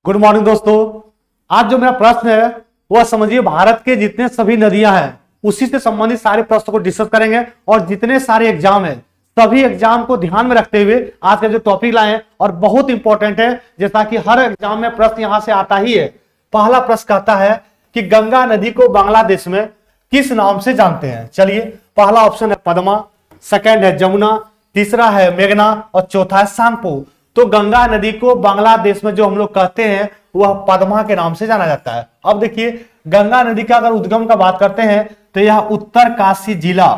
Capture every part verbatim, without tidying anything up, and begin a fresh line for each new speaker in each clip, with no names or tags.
Good morning दोस्तों। आज जो मेरा प्रश्न है वह समझिए भारत के जितने सभी नदियां हैं उसी से संबंधित सारे प्रश्नों को डिस्कस करेंगे और जितने सारे एग्जाम है सभी एग्जाम को ध्यान में रखते हुए आज का जो टॉपिक लाए हैं और बहुत इंपॉर्टेंट है, जैसा कि हर एग्जाम में प्रश्न यहां से आता ही है। पहला प्रश्न कहता है कि गंगा नदी को बांग्लादेश में किस नाम से जानते हैं। चलिए, पहला ऑप्शन है पद्मा, सेकंड है जमुना, तीसरा है मेघना और चौथा है सांगपो। तो गंगा नदी को बांग्लादेश में जो हम लोग कहते हैं वह पद्मा के नाम से जाना जाता है। अब देखिए, गंगा नदी का अगर उद्गम का बात करते हैं तो यह उत्तर काशी जिला,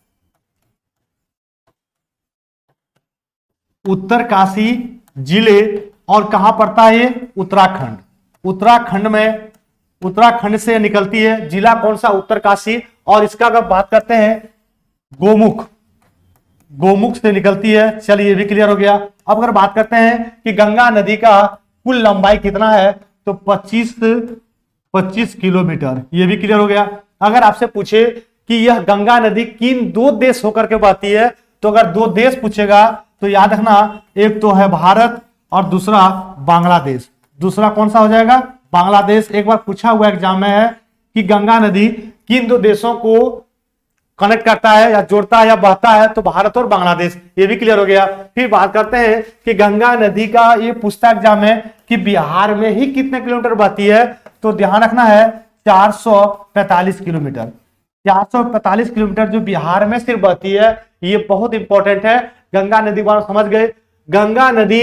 उत्तर काशी जिले और कहां पड़ता है ये? उत्तराखंड। उत्तराखंड में, उत्तराखंड से निकलती है। जिला कौन सा? उत्तर काशी। और इसका अगर बात करते हैं गोमुख, गोमुख से निकलती है। चलिए, ये भी क्लियर हो गया। अब अगर बात करते हैं कि गंगा नदी का कुल लंबाई कितना है तो पच्चीस पच्चीस किलोमीटर, ये भी क्लियर हो गया। अगर आपसे पूछे कि यह गंगा नदी किन दो देश होकर के बहती है तो अगर दो देश पूछेगा तो याद रखना, एक तो है भारत और दूसरा बांग्लादेश। दूसरा कौन सा हो जाएगा? बांग्लादेश। एक बार पूछा हुआ एग्जाम में है कि गंगा नदी किन दो देशों को कनेक्ट करता है या जोड़ता है या बहता है तो भारत और बांग्लादेश, ये भी क्लियर हो गया। फिर बात करते हैं कि गंगा नदी का ये पूछता एग्जाम में कि बिहार में ही कितने किलोमीटर बहती है तो ध्यान रखना है चार सौ पैंतालीस किलोमीटर। चार सौ पैंतालीस किलोमीटर जो बिहार में सिर्फ बहती है, ये बहुत इंपॉर्टेंट है। गंगा नदी बारे समझ गए। गंगा नदी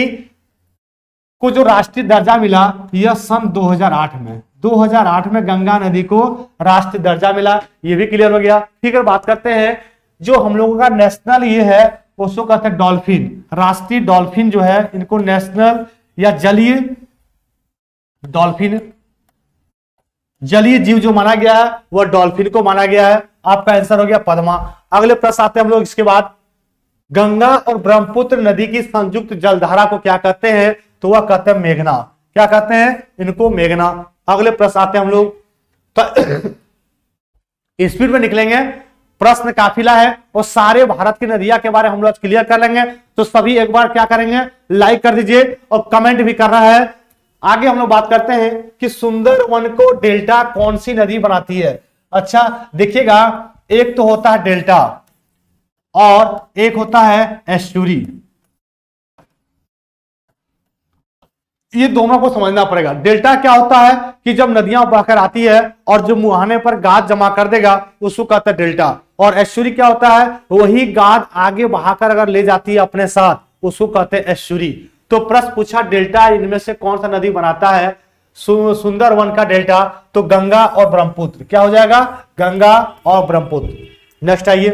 को जो राष्ट्रीय दर्जा मिला यह सन दो हज़ार आठ में, दो हज़ार आठ में गंगा नदी को राष्ट्रीय दर्जा मिला, ये भी क्लियर हो गया। ठीक है, बात करते हैं जो हम लोगों का नेशनल ये है उसको कहते हैं डॉल्फिन। राष्ट्रीय डॉल्फिन जो है इनको नेशनल या जलीय डॉल्फिन, जलीय जीव जो माना गया है वह डॉल्फिन को माना गया है। आपका आंसर हो गया पद्मा। अगले प्रश्न आते हैं हम लोग इसके बाद, गंगा और ब्रह्मपुत्र नदी की संयुक्त जलधारा को क्या कहते हैं तो वह कहते हैं मेघना। क्या कहते हैं? इनको मेघना। अगले प्रश्न आते हैं हम लोग, तो स्पीड में निकलेंगे, प्रश्न काफिला है और सारे भारत की नदियां के बारे में हम लोग क्लियर कर लेंगे। तो सभी एक बार क्या करेंगे, लाइक कर दीजिए और कमेंट भी करना है। आगे हम लोग बात करते हैं कि सुंदरवन को डेल्टा कौन सी नदी बनाती है। अच्छा देखिएगा, एक तो होता है डेल्टा और एक होता है एस्चुरी। ये दोनों को समझना पड़ेगा। डेल्टा क्या होता है कि जब नदियां बहकर आती है और जो मुहाने पर गाद जमा कर देगा उसको कहते हैं डेल्टा। और एस्चुरी क्या होता है? वही गाद आगे बहाकर अगर ले जाती है अपने साथ उसको कहते हैं एस्चुरी। तो प्रश्न पूछा डेल्टा इनमें से कौन सा नदी बनाता है सु, सुंदरवन का डेल्टा, तो गंगा और ब्रह्मपुत्र। क्या हो जाएगा? गंगा और ब्रह्मपुत्र। नेक्स्ट आइए,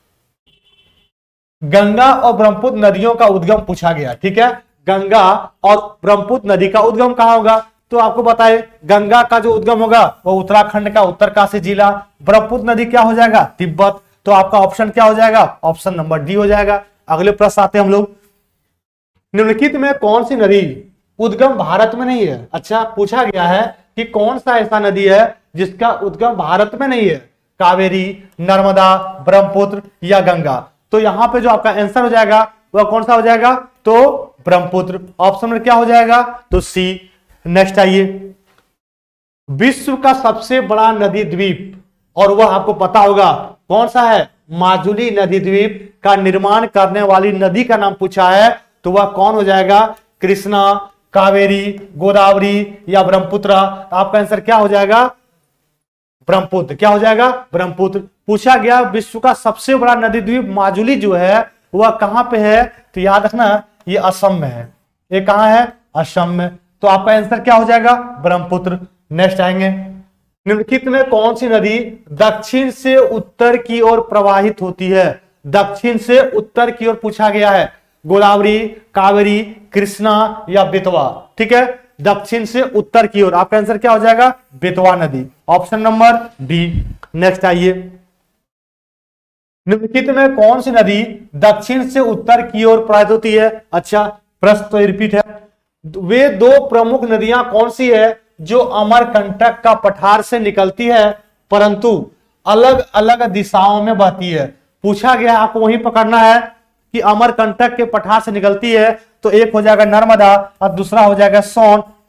गंगा और ब्रह्मपुत्र नदियों का उद्गम पूछा गया। ठीक है, गंगा और ब्रह्मपुत्र नदी का उद्गम कहां होगा तो आपको बताए, गंगा का जो उद्गम होगा वो उत्तराखंड का उत्तरकाशी जिला। ब्रह्मपुत्र नदी क्या हो जाएगा? तिब्बत। तो आपका ऑप्शन क्या हो जाएगा? ऑप्शन नंबर डी हो जाएगा। अगले प्रश्न आते हैं हम लोग, निम्नलिखित में कौन सी नदी उद्गम भारत में नहीं है। अच्छा, पूछा गया है कि कौन सा ऐसा नदी है जिसका उद्गम भारत में नहीं है, कावेरी, नर्मदा, ब्रह्मपुत्र या गंगा। तो यहां पे जो आपका आंसर हो जाएगा वह कौन सा हो जाएगा तो ब्रह्मपुत्र। ऑप्शन में क्या हो जाएगा तो सी। नेक्स्ट आइए, विश्व का सबसे बड़ा नदी द्वीप, और वह आपको पता होगा कौन सा है, माजुली नदी द्वीप का निर्माण करने वाली नदी का नाम पूछा है तो वह कौन हो जाएगा? कृष्णा, कावेरी, गोदावरी या ब्रह्मपुत्र। आपका आंसर क्या हो जाएगा? ब्रह्मपुत्र। क्या हो जाएगा? ब्रह्मपुत्र। पूछा गया विश्व का सबसे बड़ा नदी द्वीप माजुली जो है वह कहां पे है तो याद रखना ये असम में है। ये कहां है? असम में। तो आपका आंसर क्या हो जाएगा? ब्रह्मपुत्र। नेक्स्ट आएंगे, निम्नलिखित में कौन सी नदी दक्षिण से उत्तर की ओर प्रवाहित होती है। दक्षिण से उत्तर की ओर पूछा गया है, गोदावरी, कावेरी, कृष्णा या बेतवा। ठीक है, दक्षिण से उत्तर की ओर। आपका आंसर क्या हो जाएगा? बेतवा नदी। Option number D. नेक्स्ट आइए, निम्नलिखित में कौन सी नदी दक्षिण से उत्तर की ओर प्रवाहित होती है। अच्छा, प्रश्न तो रिपीट है, वे दो प्रमुख नदियां कौन सी है जो अमरकंटक का पठार से निकलती है परंतु अलग अलग दिशाओं में बहती है। पूछा गया आपको वही पकड़ना है कि अमरकंटक के पठार से निकलती है तो एक हो जाएगा नर्मदा और दूसरा हो जाएगा सोन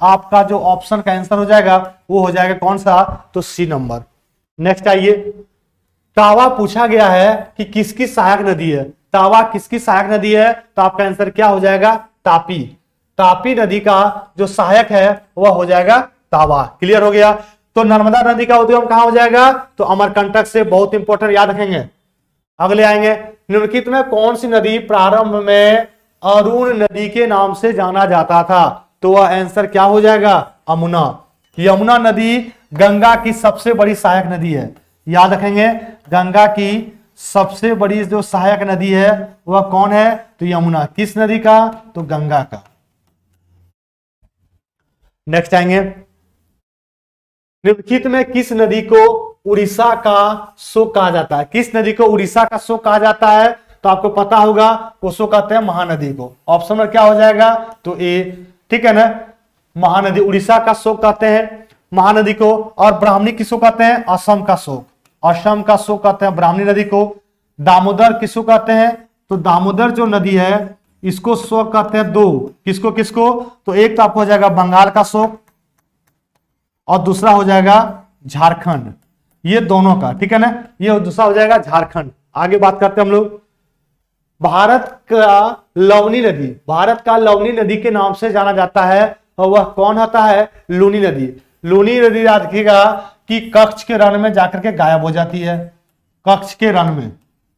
आपका जो ऑप्शन का आंसर हो जाएगा वो हो जाएगा कौन सा, तो सी नंबर। नेक्स्ट आइए, तावा पूछा गया है कि किसकी सहायक नदी है। तावा किसकी सहायक नदी है, तो आपका आंसर क्या हो जाएगा, तापी। तापी नदी का जो सहायक है वह हो जाएगा तावा। क्लियर हो गया। तो नर्मदा नदी का उद्गम कहां हो जाएगा, तो अमरकंटक से। बहुत इंपॉर्टेंट, याद रखेंगे। अगले आएंगे, निम्नलिखित में कौन सी नदी प्रारंभ में अरुण नदी के नाम से जाना जाता था, तो वह आंसर क्या हो जाएगा, अमुना। यमुना नदी गंगा की सबसे बड़ी सहायक नदी है, याद रखेंगे। गंगा की सबसे बड़ी जो सहायक नदी है वह कौन है, तो यमुना। किस नदी का, तो गंगा का। नेक्स्ट आएंगे, निम्नलिखित में किस नदी को उड़ीसा का शोक कहा जाता है। किस नदी को उड़ीसा का शोक कहा जाता है, तो आपको पता होगा, उसको कहते हैं महानदी को। ऑप्शन में क्या हो जाएगा, तो ए। ठीक है ना, महानदी उड़ीसा का शोक कहते हैं महानदी को। और ब्राह्मणी किसको कहते हैं, असम का शोक। असम का शोक कहते हैं ब्राह्मणी नदी को। दामोदर किसको कहते हैं, तो दामोदर जो नदी है इसको शोक कहते हैं दो। किसको किसको, तो एक तो आपको हो जाएगा बंगाल का शोक और दूसरा हो जाएगा झारखंड, ये दोनों का। ठीक है ना, ये दूसरा हो जाएगा झारखंड। आगे बात करते हैं हम लोग, भारत का लवनी नदी। भारत का लवनी नदी के नाम से जाना जाता है और वह कौन होता है, लूनी नदी। लूनी नदी याद रखिएगा कि कच्छ के रण में जाकर के गायब हो जाती है। कच्छ के रण में,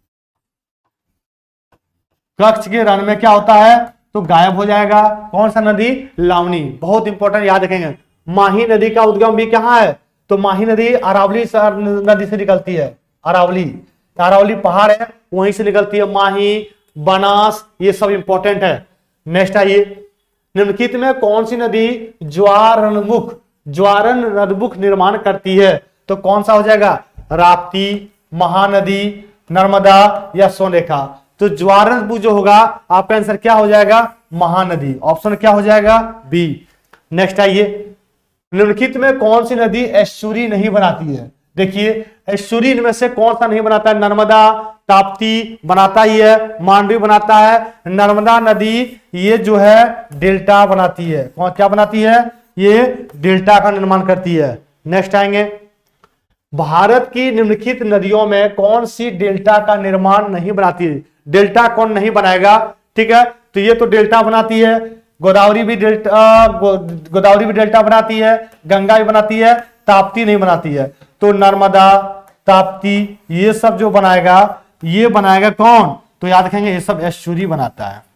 कच्छ के रण में क्या होता है, तो गायब हो जाएगा। कौन सा नदी, लवनी। बहुत इंपॉर्टेंट, याद रखेंगे। माही नदी का उद्गम भी कहां है, तो माही नदी अरावली नदी से निकलती है। अरावली, अरावली पहाड़ है वहीं से निकलती है। माही, बनास, ये सब इंपॉर्टेंट है। नेक्स्ट आइए, निम्नलिखित में कौन सी नदी ज्वारनमुख ज्वारनमुख निर्माण करती है, तो कौन सा हो जाएगा, राप्ती, महानदी, नर्मदा या सोनेखा। तो ज्वारनमुख जो होगा आपका आंसर क्या हो जाएगा, महानदी। ऑप्शन क्या हो जाएगा, बी। नेक्स्ट आइए, निम्नलिखित में कौन सी नदी एस्चुरी नहीं बनाती है। देखिए, एस्चुरी इनमें से कौन सा नहीं बनाता है, नर्मदा, ताप्ती बनाता ही है, मांडवी बनाता है। नर्मदा नदी ये जो है डेल्टा बनाती है। कौन क्या बनाती है, ये डेल्टा का निर्माण करती है। नेक्स्ट आएंगे, भारत की निम्नलिखित नदियों में कौन सी डेल्टा का निर्माण नहीं बनाती है। डेल्टा कौन नहीं बनाएगा, ठीक है, तो ये तो डेल्टा बनाती है। गोदावरी भी डेल्टा गो, गोदावरी भी डेल्टा बनाती है, गंगा भी बनाती है, ताप्ती नहीं बनाती है। तो नर्मदा, ताप्ती, ये सब जो बनाएगा ये बनाएगा कौन, तो याद रखेंगे ये सब एस्चुरी बनाता है,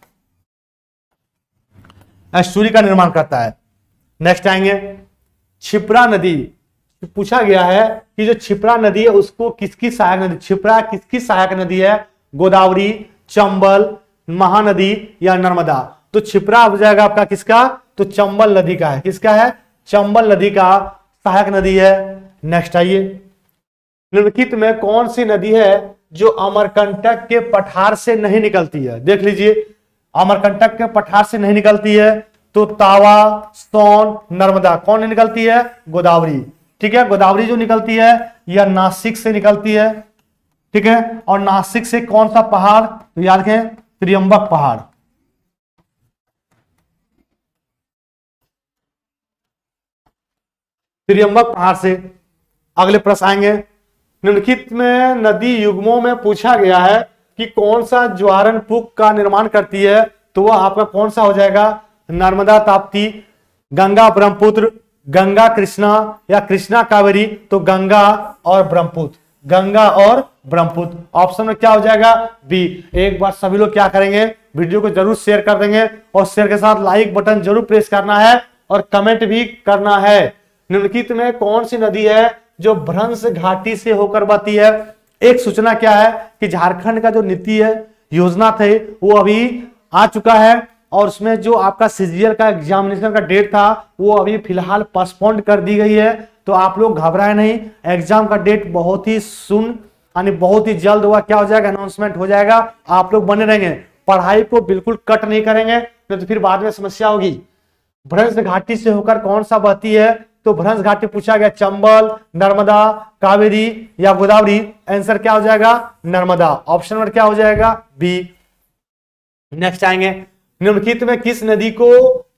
एस्चुरी का निर्माण करता है। नेक्स्ट आएंगे, क्षिप्रा नदी पूछा गया है कि जो क्षिप्रा नदी है उसको किसकी सहायक नदी, क्षिप्रा किसकी सहायक नदी है, गोदावरी, चंबल, महानदी या नर्मदा। तो क्षिप्रा हो जाएगा आपका किसका, तो चंबल नदी का है। किसका है, चंबल नदी का सहायक नदी है। नेक्स्ट आइए, निम्नलिखित में कौन सी नदी है जो अमरकंटक के पठार से नहीं निकलती है। देख लीजिए, अमरकंटक के पठार से नहीं निकलती है, तो तावा, सोन, नर्मदा। कौन नहीं निकलती है, गोदावरी। ठीक है, गोदावरी जो निकलती है यह नासिक से निकलती है। ठीक है, और नासिक से कौन सा पहाड़, तो याद रखें त्रियंबक पहाड़। त्रियंबक पहाड़ से। अगले प्रश्न आएंगे, निम्नलिखित में नदी युग्मों में पूछा गया है कि कौन सा ज्वारनपुक का निर्माण करती है, तो वह आपका कौन सा हो जाएगा, नर्मदा, ताप्ती, गंगा, ब्रह्मपुत्र, गंगा कृष्णा या कृष्णा कावेरी। तो गंगा और ब्रह्मपुत्र, गंगा और ब्रह्मपुत्र। ऑप्शन में क्या हो जाएगा, बी। एक बार सभी लोग क्या करेंगे, वीडियो को जरूर शेयर कर देंगे और शेयर के साथ लाइक बटन जरूर प्रेस करना है और कमेंट भी करना है। निम्नलिखित में कौन सी नदी है जो भ्रंश घाटी से होकर बहती है। एक सूचना क्या है कि झारखंड का जो नीति है, योजना थे, वो अभी आ चुका है और उसमें जो आपका सीजीएल का एग्जामिनेशन का डेट था वो अभी फिलहाल पोस्टपोन कर दी गई है। तो आप लोग घबराए नहीं, एग्जाम का डेट बहुत ही सुन यानी बहुत ही जल्द हुआ क्या हो जाएगा, अनाउंसमेंट हो जाएगा। आप लोग बने रहेंगे, पढ़ाई को बिल्कुल कट नहीं करेंगे, नहीं तो फिर बाद में समस्या होगी। भ्रंश घाटी से होकर कौन सा बहती है, तो भ्रंश घाटी पूछा गया, चंबल, नर्मदा, कावेरी या गोदावरी। आंसर क्या हो जाएगा, नर्मदा। ऑप्शन नंबर क्या हो जाएगा, बी। नेक्स्ट आएंगे, निम्नलिखित में किस नदी को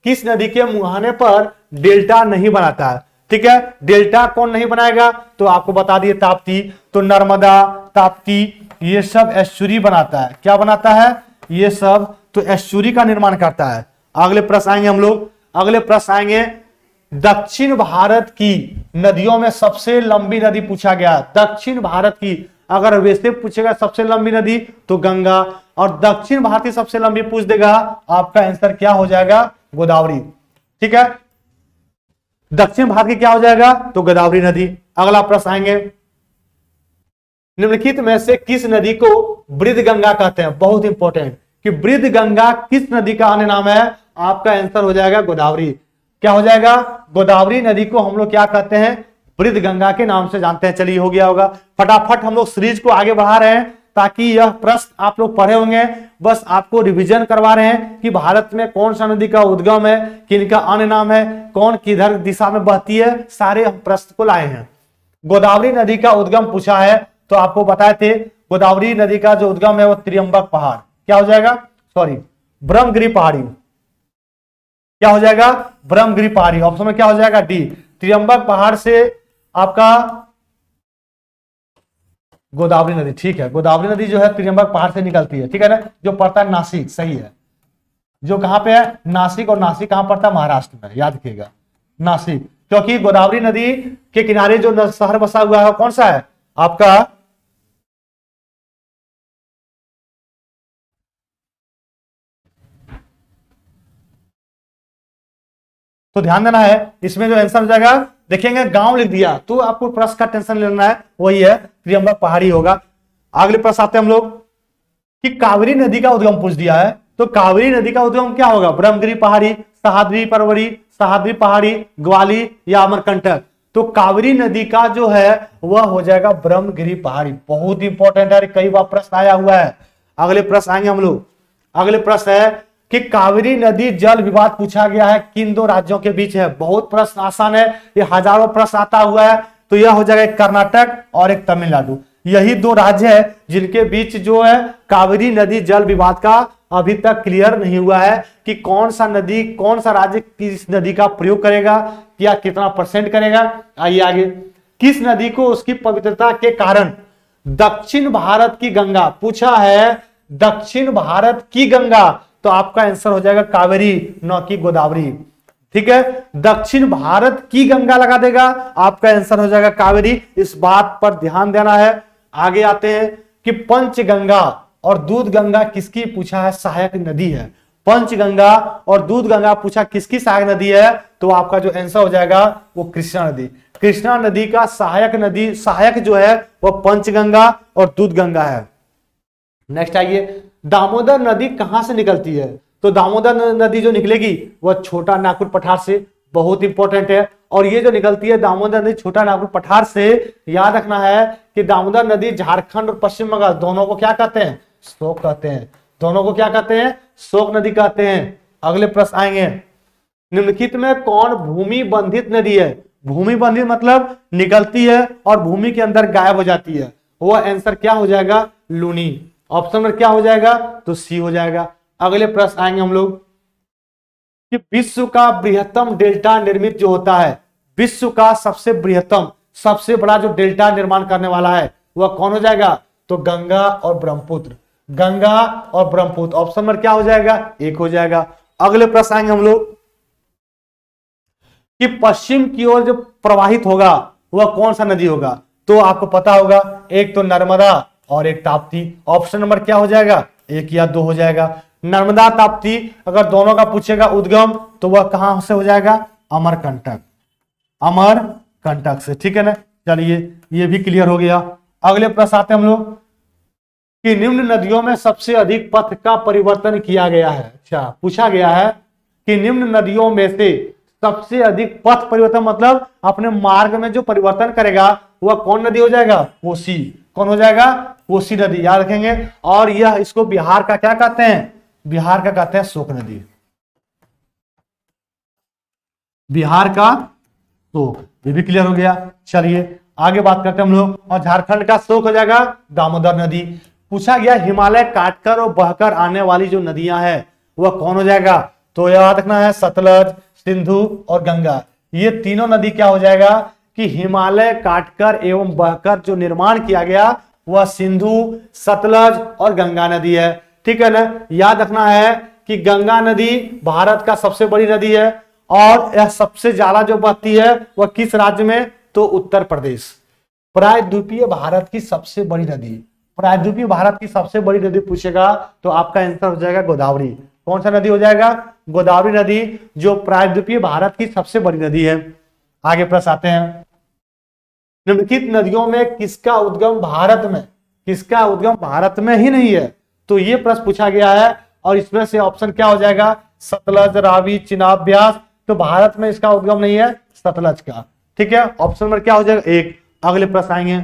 किस नदी के मुहाने पर डेल्टा नहीं बनाता है? ठीक है, डेल्टा कौन नहीं बनाएगा? तो आपको बता दिए ताप्ती। तो नर्मदा, ताप्ती ये सब एस्चुरी बनाता है। क्या बनाता है? ये सब तो एस्चुरी का निर्माण करता है। अगले प्रश्न आएंगे हम लोग, अगले प्रश्न आएंगे दक्षिण भारत की नदियों में सबसे लंबी नदी पूछा गया। दक्षिण भारत की अगर वैसे पूछेगा सबसे लंबी नदी तो गंगा, और दक्षिण भारत की सबसे लंबी पूछ देगा, आपका आंसर क्या हो जाएगा? गोदावरी। ठीक है, दक्षिण भारत की क्या हो जाएगा? तो गोदावरी नदी। अगला प्रश्न आएंगे, निम्नलिखित में से किस नदी को वृद्ध गंगा कहते हैं? बहुत इंपॉर्टेंट कि वृद्ध गंगा किस नदी का अन्य नाम है? आपका आंसर हो जाएगा गोदावरी। क्या हो जाएगा? गोदावरी नदी को हम लोग क्या कहते हैं? वृद्ध गंगा के नाम से जानते हैं। चलिए हो गया होगा। फटाफट हम लोग सीरीज को आगे बढ़ा रहे हैं ताकि यह प्रश्न आप लोग पढ़े होंगे। बस आपको रिवीजन करवा रहे हैं कि भारत में कौन सा नदी का उद्गम है, किनका अन्य नाम है, कौन किधर दिशा में बहती है, सारे हम प्रश्न को लाए हैं। गोदावरी नदी का उद्गम पूछा है तो आपको बताए थे गोदावरी नदी का जो उद्गम है वो त्रियंबक पहाड़। क्या हो जाएगा? सॉरी, ब्रह्मगिरी पहाड़ी। क्या हो जाएगा? ब्रह्मगिरी पहाड़ी। ऑप्शन में क्या हो जाएगा? डी। त्रियंबक पहाड़ से आपका गोदावरी नदी। ठीक है, गोदावरी नदी जो है त्रियंबक पहाड़ से निकलती है। ठीक है ना, जो पड़ता है नासिक। सही है, जो कहां पे है? नासिक। और नासिक कहां पड़ता है? महाराष्ट्र में, याद रखिएगा नासिक। क्योंकि गोदावरी नदी के किनारे जो शहर बसा हुआ है कौन सा है? आपका तो ध्यान देना है इसमें जो आंसर हो जाएगा। देखेंगे गांव लिख दिया तो आपको प्रश्न का टेंशन लेना है, वही है त्रियंबक पहाड़ी होगा। अगले प्रश्न आते हैं हम लोग कि कावेरी नदी का उद्गम पूछ दिया है तो कावेरी नदी का उद्गम क्या होगा? ब्रह्मगिरी पहाड़ी, सहाद्री परवरी, सहाद्री पहाड़ी, ग्वाली या अमरकंटक? तो कावेरी नदी का जो है वह हो जाएगा ब्रह्मगिरी पहाड़ी। बहुत इंपॉर्टेंट है, कई बार प्रश्न आया हुआ है। अगले प्रश्न आएंगे हम लोग। अगले प्रश्न है कि कावेरी नदी जल विवाद पूछा गया है किन दो राज्यों के बीच है? बहुत प्रश्न आसान है, ये हजारों प्रश्न आता हुआ है। तो यह हो जाएगा एक कर्नाटक और एक तमिलनाडु। यही दो राज्य है जिनके बीच जो है कावेरी नदी जल विवाद का अभी तक क्लियर नहीं हुआ है कि कौन सा नदी, कौन सा राज्य किस नदी का प्रयोग करेगा या कितना परसेंट करेगा। आइए आगे, किस नदी को उसकी पवित्रता के कारण दक्षिण भारत की गंगा पूछा है? दक्षिण भारत की गंगा, तो आपका आंसर हो जाएगा कावेरी, न कि गोदावरी। ठीक है, दक्षिण भारत की गंगा लगा देगा, आपका आंसर हो जाएगा कावेरी। इस बात पर ध्यान देना है। आगे आते हैं कि पंचगंगा और दूध गंगा किसकी पूछा है? सहायक नदी है। पंचगंगा और दूध गंगा पूछा किसकी सहायक नदी है? तो आपका जो आंसर हो जाएगा वो कृष्णा नदी। कृष्णा नदी का सहायक नदी, सहायक जो है वो पंचगंगा और दूध गंगा है। नेक्स्ट आइए, दामोदर नदी कहां से निकलती है? तो दामोदर नदी जो निकलेगी वह छोटा नागपुर पठार से। बहुत इंपॉर्टेंट है। और ये जो निकलती है दामोदर नदी छोटा नागपुर पठार से, याद रखना है कि दामोदर नदी झारखंड और पश्चिम बंगाल दोनों को क्या कहते हैं? शोक कहते हैं। दोनों को क्या कहते हैं? शोक नदी कहते हैं। अगले प्रश्न आएंगे, निम्नलिखित में कौन भूमि बंधित नदी है? भूमि बंधित मतलब निकलती है और भूमि के अंदर गायब हो जाती है। वह आंसर क्या हो जाएगा? लूनी। ऑप्शन में क्या हो जाएगा? तो सी हो जाएगा। अगले प्रश्न आएंगे हम लोग कि विश्व का बृहत्तम डेल्टा निर्मित जो होता है, विश्व का सबसे बृहत्तम, सबसे बड़ा जो डेल्टा निर्माण करने वाला है वह कौन हो जाएगा? तो गंगा और ब्रह्मपुत्र। गंगा और ब्रह्मपुत्र। ऑप्शन में क्या हो जाएगा? एक हो जाएगा। अगले प्रश्न आएंगे हम लोग कि पश्चिम की ओर जो प्रवाहित होगा वह कौन सा नदी होगा? तो आपको पता होगा, एक तो नर्मदा और एक ताप्ती। ऑप्शन नंबर क्या हो जाएगा? एक या दो हो जाएगा। नर्मदा ताप्ती अगर दोनों का पूछेगा उद्गम तो वह कहां से हो जाएगा? अमरकंटक। अमरकंटक से। ठीक है ना, चलिए ये भी क्लियर हो गया। अगले प्रश्न आते हैं हम लोग कि निम्न नदियों में सबसे अधिक पथ का परिवर्तन किया गया है। अच्छा, पूछा गया है कि निम्न नदियों में से सबसे अधिक पथ परिवर्तन मतलब अपने मार्ग में जो परिवर्तन करेगा वह कौन नदी हो जाएगा? कोसी। कौन हो जाएगा? कोसी नदी। याद रखेंगे। और यह इसको बिहार का क्या कहते हैं? बिहार का कहते हैं शोक नदी। बिहार का शोक, ये भी क्लियर हो गया। चलिए आगे बात करते हैं हम लोग। और झारखंड का शोक हो जाएगा दामोदर नदी। पूछा गया हिमालय काटकर और बहकर आने वाली जो नदियां हैं वह कौन हो जाएगा? तो याद रखना है सतलज, सिंधु और गंगा। ये तीनों नदी क्या हो जाएगा कि हिमालय काटकर एवं बहकर जो निर्माण किया गया वह सिंधु, सतलज और गंगा नदी है। ठीक है ना। याद रखना है कि गंगा नदी भारत का सबसे बड़ी नदी है और यह सबसे ज्यादा जो बहती है वह किस राज्य में, तो उत्तर प्रदेश। प्रायद्वीपीय भारत की सबसे बड़ी नदी, प्रायद्वीपीय भारत की सबसे बड़ी नदी पूछेगा तो आपका आंसर हो जाएगा गोदावरी। कौन सा नदी हो जाएगा, गोदावरी नदी, जो प्रायद्वीपीय भारत की सबसे बड़ी नदी है। आगे प्रश्न आते हैं, निम्नलिखित नदियों में किसका उद्गम भारत में, किसका उद्गम भारत में ही नहीं है, तो ये प्रश्न पूछा गया है और इसमें से ऑप्शन क्या हो जाएगा, सतलज, रावी, चिनाब, ब्यास। तो भारत में इसका उद्गम नहीं है सतलज का। ठीक है, ऑप्शन नंबर क्या हो जाएगा एक। अगले प्रश्न आएंगे,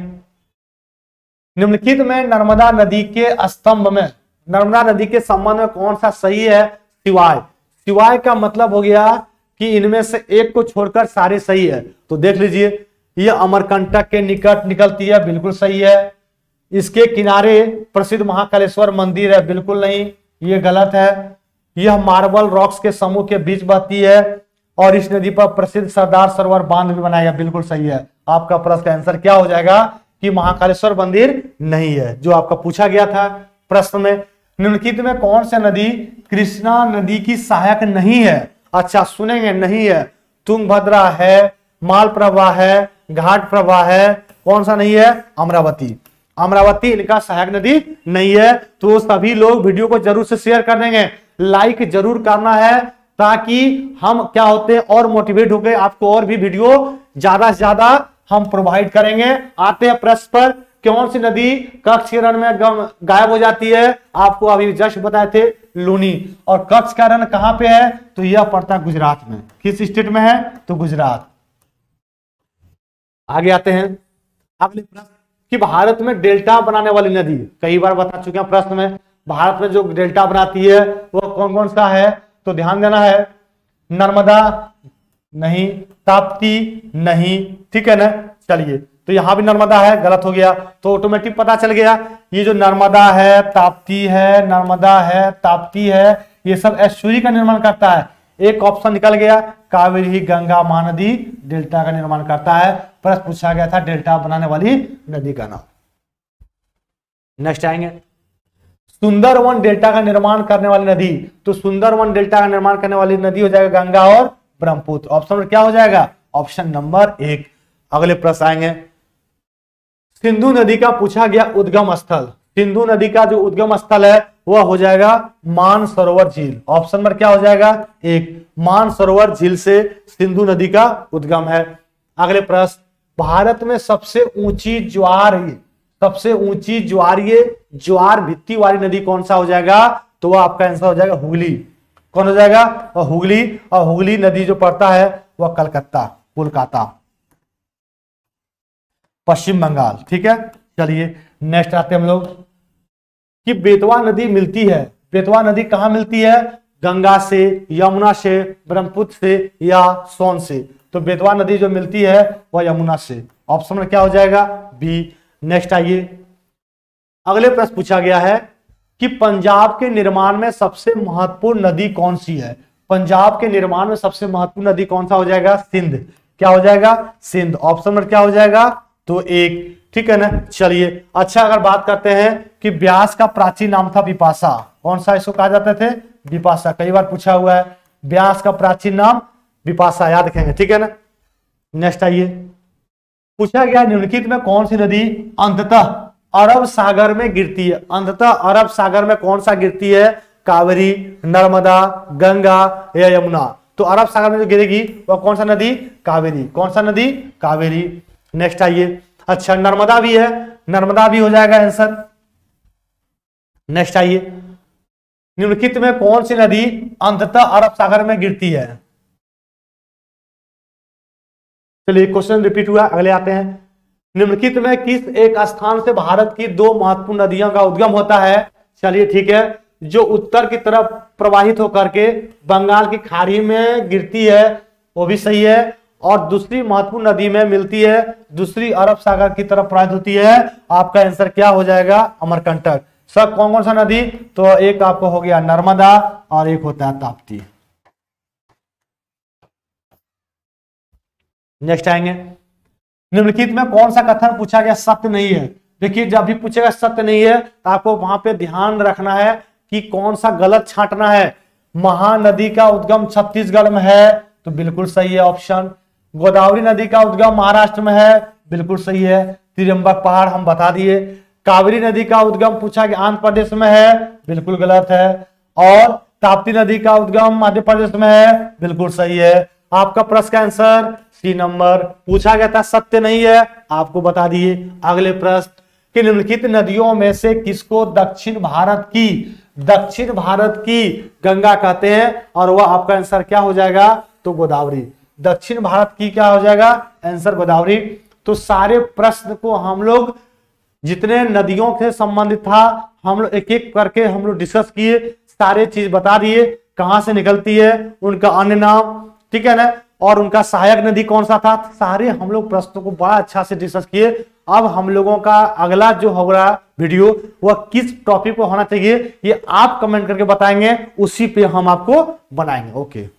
निम्नलिखित में नर्मदा नदी के स्तंभ में, नर्मदा नदी के संबंध में कौन सा सही है, सिवाय। सिवाय का मतलब हो गया कि इनमें से एक को छोड़कर सारे सही है। तो देख लीजिए, यह अमरकंटक के निकट निकलती है, बिल्कुल सही है। इसके किनारे प्रसिद्ध महाकालेश्वर मंदिर है, बिल्कुल नहीं, ये गलत है। यह मार्बल रॉक्स के समूह के बीच बहती है और इस नदी पर प्रसिद्ध सरदार सरोवर बांध भी बनाया, बिल्कुल सही है। आपका प्रश्न का आंसर क्या हो जाएगा कि महाकालेश्वर मंदिर नहीं है, जो आपका पूछा गया था प्रश्न में। निम्नलिखित में कौन सा नदी कृष्णा नदी की सहायक नहीं है। अच्छा सुनेंगे, नहीं है, तुंगभद्रा है, मालप्रभा है, घाट प्रभा है, कौन सा नहीं है, अमरावती। अमरावती इनका सहायक नदी नहीं है। तो सभी लोग वीडियो को जरूर से शेयर कर देंगे, लाइक जरूर करना है, ताकि हम क्या होते हैं और मोटिवेट होकर आपको और भी वीडियो ज्यादा से ज्यादा हम प्रोवाइड करेंगे। आते हैं प्रश्न पर, कौन सी नदी कच्छ के रण में गायब हो जाती है। आपको अभी जस्ट बताए थे लूनी। और कच्छ का रण कहां पे है, तो यह पड़ता है गुजरात में। किस स्टेट में है, तो गुजरात। आगे आते हैं अगले प्रश्न कि भारत में डेल्टा बनाने वाली नदी, कई बार बता चुके हैं प्रश्न में, भारत में जो डेल्टा बनाती है वो कौन कौन सा है, तो ध्यान देना है, नर्मदा नहीं, ताप्ती नहीं। ठीक है ना। चलिए, तो यहां भी नर्मदा है, गलत हो गया, तो ऑटोमेटिक पता चल गया। ये जो नर्मदा है, ताप्ती है, नर्मदा है, ताप्ती है, ये सब एस्चुरी का निर्माण करता है। एक ऑप्शन निकल गया, कावेरी, गंगा, महानदी डेल्टा का निर्माण करता है। प्रश्न पूछा गया था डेल्टा बनाने वाली नदी का नाम। नेक्स्ट आएंगे, सुंदरवन डेल्टा का निर्माण करने वाली नदी, तो सुंदरवन डेल्टा का निर्माण करने वाली नदी हो जाएगा गंगा और ब्रह्मपुत्र। ऑप्शन नंबर क्या हो जाएगा, ऑप्शन नंबर एक। अगले प्रश्न आएंगे, सिंधु नदी का पूछा गया उद्गम स्थल, सिंधु नदी का जो उद्गम स्थल है वह हो जाएगा मानसरोवर झील। ऑप्शन नंबर क्या हो जाएगा एक, मानसरोवर झील से सिंधु नदी का उद्गम है। अगले प्रश्न, भारत में सबसे ऊंची ज्वार, सबसे ऊंची ज्वारीय ज्वार भित्ति वाली नदी कौन सा हो जाएगा, तो वह आपका आंसर हो जाएगा हुगली। कौन हो जाएगा, और हुगली। और हुगली नदी जो पड़ता है वह कलकत्ता, कोलकाता, पश्चिम बंगाल। ठीक है। चलिए नेक्स्ट आते हैं हम लोग कि बेतवा नदी मिलती है, बेतवा नदी कहां मिलती है, गंगा से, यमुना से, ब्रह्मपुत्र से या सोन से। तो बेतवा नदी जो मिलती है वह यमुना से। ऑप्शन में क्या हो जाएगा बी। नेक्स्ट आइए, अगले प्रश्न पूछा गया है कि पंजाब के निर्माण में सबसे महत्वपूर्ण नदी कौन सी है। पंजाब के निर्माण में सबसे महत्वपूर्ण नदी कौन सा हो जाएगा, सिंध। क्या हो जाएगा, सिंध। ऑप्शन में क्या हो जाएगा, तो एक। ठीक है ना। चलिए, अच्छा अगर बात करते हैं कि ब्यास का प्राचीन नाम था बिपाशा, कौन सा इसको कहा जाते थे, बिपाशा। कई बार पूछा हुआ है, ब्यास का प्राचीन नाम बिपाशा, याद रखेंगे। ठीक है ना। नेक्स्ट आइए, पूछा गया निम्नलिखित में कौन सी नदी अंततः अरब सागर में गिरती है। अंततः अरब सागर में कौन सा गिरती है, कावेरी, नर्मदा, गंगा या यमुना। तो अरब सागर में जो गिरेगी वह कौन सा नदी, कावेरी। कौन सा नदी, कावेरी। नेक्स्ट आइए, अच्छा नर्मदा भी है, नर्मदा भी हो जाएगा आंसर। नेक्स्ट आइए, निम्नलिखित में कौन सी नदी अंततः अरब सागर में गिरती है। चलिए क्वेश्चन रिपीट हुआ, अगले आते हैं, निम्नलिखित में किस एक स्थान से भारत की दो महत्वपूर्ण नदियों का उद्गम होता है। चलिए ठीक है, जो उत्तर की तरफ प्रवाहित होकर के बंगाल की खाड़ी में गिरती है वो भी सही है, और दूसरी महत्वपूर्ण नदी में मिलती है, दूसरी अरब सागर की तरफ प्रवाहित होती है। आपका आंसर क्या हो जाएगा, अमरकंटक। सब कौन कौन सा नदी, तो एक आपको हो गया नर्मदा और एक होता है ताप्ती। नेक्स्ट आएंगे, निम्नलिखित में कौन सा कथन पूछा गया सत्य नहीं है। देखिए जब भी पूछेगा सत्य नहीं है तो आपको वहां पे ध्यान रखना है कि कौन सा गलत छांटना है। महानदी का उद्गम छत्तीसगढ़ में है तो बिल्कुल सही है ऑप्शन। गोदावरी नदी का उद्गम महाराष्ट्र में है, बिल्कुल सही है। त्रियंबक पहाड़ हम बता दिए। कावेरी नदी का उद्गम पूछा गया आंध्र प्रदेश में है, बिल्कुल गलत है। और ताप्ती नदी का उद्गम मध्य प्रदेश में है, बिल्कुल सही है। आपका प्रश्न का आंसर सी नंबर पूछा गया था सत्य नहीं है, आपको बता दिए। अगले प्रश्न कि निम्नलिखित नदियों में से किसको दक्षिण भारत की दक्षिण भारत की गंगा कहते हैं, और वह आपका आंसर क्या हो जाएगा, तो गोदावरी। दक्षिण भारत की क्या हो जाएगा आंसर, गोदावरी। तो सारे प्रश्न को हम लोग जितने नदियों से संबंधित था हम लोग एक एक करके हम लोग डिस्कस किए, सारे चीज बता दिए, कहां से निकलती है, उनका अन्य नाम, ठीक है ना, और उनका सहायक नदी कौन सा था। सारे हम लोग प्रश्नों को बड़ा अच्छा से डिस्कस किए। अब हम लोगों का अगला जो होगा वीडियो वह किस टॉपिक पर होना चाहिए ये आप कमेंट करके बताएंगे, उसी पे हम आपको बनाएंगे। ओके।